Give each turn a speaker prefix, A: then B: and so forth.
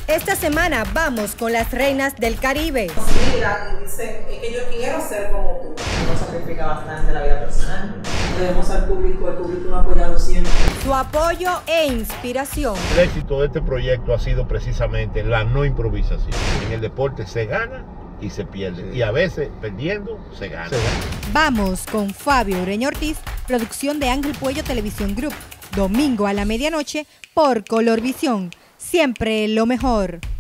A: Esta semana vamos con las reinas del Caribe.
B: Mira, y dice, es que yo quiero ser como tú.
C: Uno sacrifica bastante la vida personal. Debemos al público, el público nos ha apoyado siempre.
A: Su apoyo e inspiración.
D: El éxito de este proyecto ha sido precisamente la no improvisación. En el deporte se gana y se pierde. Y a veces, perdiendo, se gana.
A: Vamos con Fabio Ureña Ortiz, producción de Ángel Puello Televisión Group. Domingo a la medianoche por Colorvisión. Siempre lo mejor.